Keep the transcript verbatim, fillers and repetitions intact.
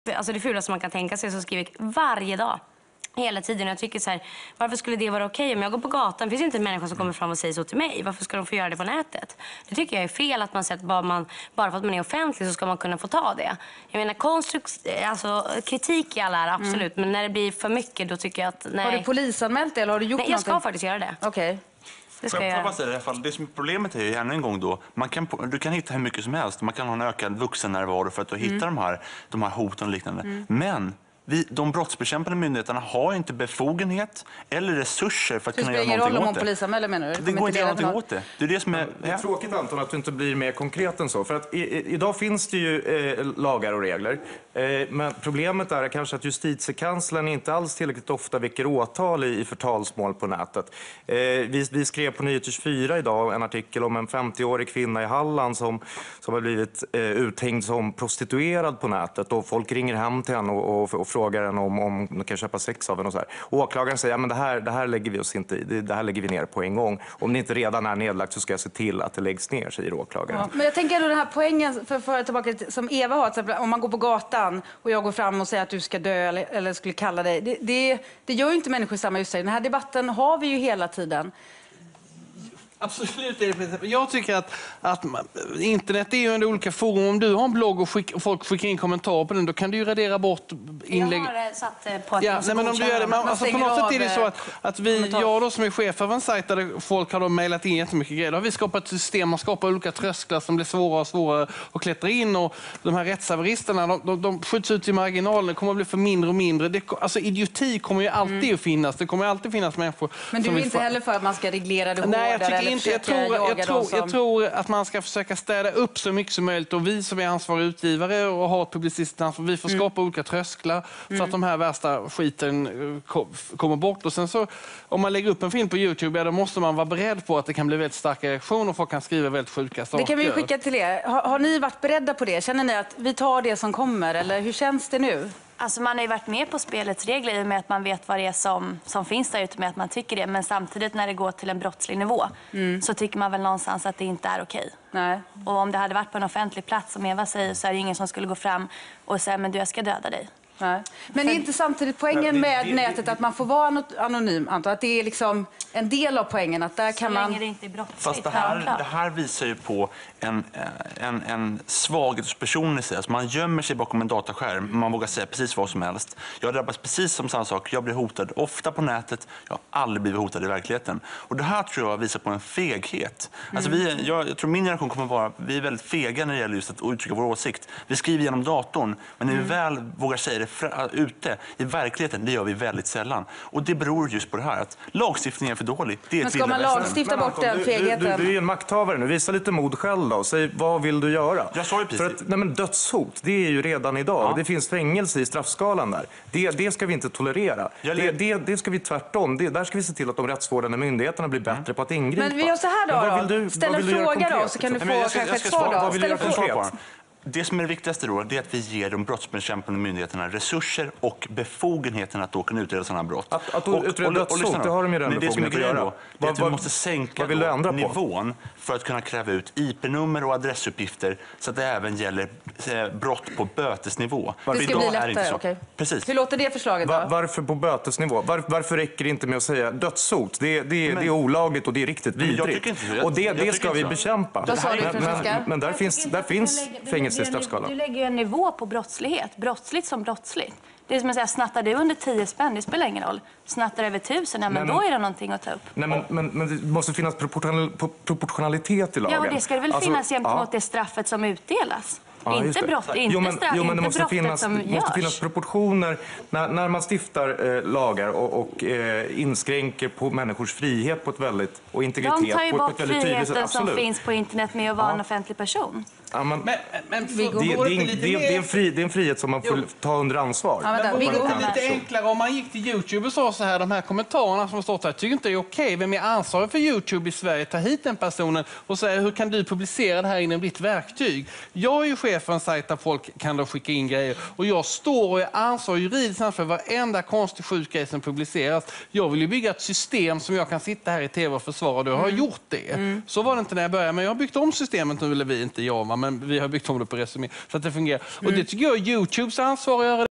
Alltså det fulaste man kan tänka sig, så skriver jag varje dag. Hela tiden. Jag tycker så här, varför skulle det vara okej? Om jag går på gatan, finns det inte en människa som kommer fram och säger så till mig. Varför ska de få göra det på nätet? Det tycker jag är fel, att man säger att bara, man, bara för att man är offentlig så ska man kunna få ta det. Jag menar, konstrukt, alltså, kritik i alla är absolut. Mm. Men när det blir för mycket, då tycker jag att... Nej. Har du polisanmält det eller har du gjort nej, jag ska någonting? faktiskt göra det. Okej. Okay. Det ska jag jag säga, i alla fall, det som är problemet är ju ännu en gång då, man kan, du kan hitta hur mycket som helst. Man kan ha en ökad vuxennärvaro för att du mm. hittar de här, de här hoten och liknande. Mm. Men... Vi, de brottsbekämpande myndigheterna har inte befogenhet eller resurser för att kunna göra någonting åt det. Det spelar ingen roll om polisanmäler, menar du? Det går inte att göra någonting åt det. Det är det som är... Det är tråkigt, Anton, att du inte blir mer konkret än så. För att i, i, idag finns det ju eh, lagar och regler. Eh, men problemet är kanske att justitiekanslern inte alls tillräckligt ofta väcker åtal i, i förtalsmål på nätet. Eh, vi, vi skrev på Nyheter tjugofyra idag en artikel om en femtioårig kvinna i Halland som, som har blivit eh, uthängd som prostituerad på nätet. Och folk ringer hem till henne och, och, och frågar henne om, om de kan köpa sex av henne och så här. Och åklagaren säger, ja, men det här, det här lägger vi oss inte i. Det, det här lägger vi ner på en gång. Om det inte redan är nedlagt så ska jag se till att det läggs ner, säger åklagaren. Ja, men jag tänker ändå den här poängen, för, för tillbaka till, som Eva har, till, om man går på gatan och jag går fram och säger att du ska dö eller, eller skulle kalla dig. Det, det, det gör ju inte människor samma just det. Den här debatten har vi ju hela tiden. Absolut. Jag tycker att, att man, internet är ju en olika forum. Om du har en blogg och, skick, och folk skickar in kommentarer på den, då kan du ju radera bort inlägg. Jag har satt på att ja, nej, men om du gör det, man, alltså, på något sätt är det så att, att vi, jag då som är chef av en sajt där folk har då mejlat in jättemycket grejer, då har vi skapat ett system, man skapar olika trösklar som blir svårare och svårare att klättra in, och de här rättshaveristerna, de, de, de skjuts ut i marginalen, det kommer att bli för mindre och mindre. Det, alltså idioti kommer ju alltid mm. att finnas, det kommer alltid finnas människor. Men du som är inte få... heller för att man ska reglera det nej, hårdare? Jag tycker inte, jag tror, jag, tror, som... jag tror att man ska försöka städa upp så mycket som möjligt, och vi som är ansvariga utgivare och har ett publicistiskt ansvar, vi får skapa mm. olika trösklar så mm. att de här värsta skiten kommer bort. Och sen så, om man lägger upp en film på YouTube, ja, då måste man vara beredd på att det kan bli väldigt starka reaktioner och folk kan skriva väldigt sjuka saker. Det kan vi skicka till er. Har, har ni varit beredda på det? Känner ni att vi tar det som kommer, eller hur känns det nu? Alltså man har ju varit med på spelets regler i och med att man vet vad det är som, som finns där ute, med att man tycker det. Men samtidigt när det går till en brottslig nivå mm. så tycker man väl någonstans att det inte är okej. Nej. Och om det hade varit på en offentlig plats, som Eva säger, så är det ingen som skulle gå fram och säga, men du, jag ska döda dig. Nej. Men är inte samtidigt poängen med nätet att man får vara anonym, Anton? Att det är liksom en del av poängen, att där kan man... Så länge det inte är brottsligt. Fast det här, det här visar ju på en, en, en svaghet hos personen i sig. Alltså man gömmer sig bakom en dataskärm, man vågar säga precis vad som helst. Jag drabbas precis som samma sak, jag blir hotad ofta på nätet, jag har aldrig blivit hotad i verkligheten. Och det här tror jag visar på en feghet. Alltså vi, jag, jag tror min generation kommer vara, vi är väldigt fega när det gäller just att uttrycka vår åsikt. Vi skriver genom datorn, men när vi väl vågar säga det ute i verkligheten, det gör vi väldigt sällan. Och det beror just på det här att lagstiftningen är för dålig. Det är men ska man lagstifta bort Anton, den fegheten? Du, du, du är en makthavare nu. Visa lite mod själv då. Säg, vad vill du göra? Jag sa ju precis. För att, nej, men dödshot, det är ju redan idag. Ja. Det finns fängelse i straffskalan där. Det, det ska vi inte tolerera. Det, det, det ska vi tvärtom. Det, där ska vi se till att de rättsvårdande myndigheterna blir bättre mm. på att ingripa. Men vi gör så här då. Men vad vill du, ställ vad vill en fråga då, så kan du få jag ska, kanske jag ska ett svar då. Vad vill du ställ svar på? Det som är det viktigaste då, det är att vi ger de brottsbekämpande myndigheterna resurser och befogenheten att då kunna utreda sådana brott. Att, att och, utreda dödshot, det har de ju redan befogenhet att göra. Då, det är att vi måste sänka då, nivån för att kunna kräva ut I P-nummer och adressuppgifter så att det även gäller eh, brott på bötesnivå. Det ska bli lättare, okej. Precis. Hur låter det förslaget då? Var, varför på bötesnivå? Var, varför räcker det inte med att säga dödshot? Det, det, men, det är olagligt och det är riktigt vidrigt. Jag, och det, det ska vi bekämpa. Men, men, men där finns, där finns fängelse i straffskalan. Du lägger ju en nivå på brottslighet. Brottsligt som brottsligt. Det är som att säga, snattar du under tio spänn, det spelar ingen roll. Snattar över tusen, ja, men, men då är det någonting att ta upp. Nej, men, men, men det måste finnas proportional, proportionalitet i lagen. Ja, och det ska det väl alltså, finnas gentemot ja. det straffet som utdelas. Ja, inte brott, inte jo, men, straff, jo, men det inte måste finnas, som det måste finnas proportioner när, när man stiftar eh, lagar och, och eh, inskränker på människors frihet på ett väldigt, och integritet de tar ju på, bort på ett väldigt tydligt sätt. friheten som Absolut. finns på internet med att vara ja. en offentlig person. Ja, men, men, men för, det, det, det, det, det, är en fri, det är en frihet som man får jo. ta under ansvar. Ja, men det är lite enklare om man gick till YouTube och sa så här, de här kommentarerna som har stått här, tycker inte det är okej. Vem är ansvarig för YouTube i Sverige? Ta hit den personen och säga, hur kan du publicera det här inom ditt verktyg? Jag är ju chef för en sajt där folk kan då skicka in grejer. Och jag står och är ansvarig juridiskt för varenda konstig sjuk grej som publiceras. Jag vill ju bygga ett system som jag kan sitta här i tv och försvara. Och jag har mm. gjort det. Mm. Så var det inte när jag började, men jag har byggt om systemet nu, eller vi inte jag. men vi har byggt om det på Resumé så att det fungerar. Och det tycker jag är YouTubes ansvar att göra.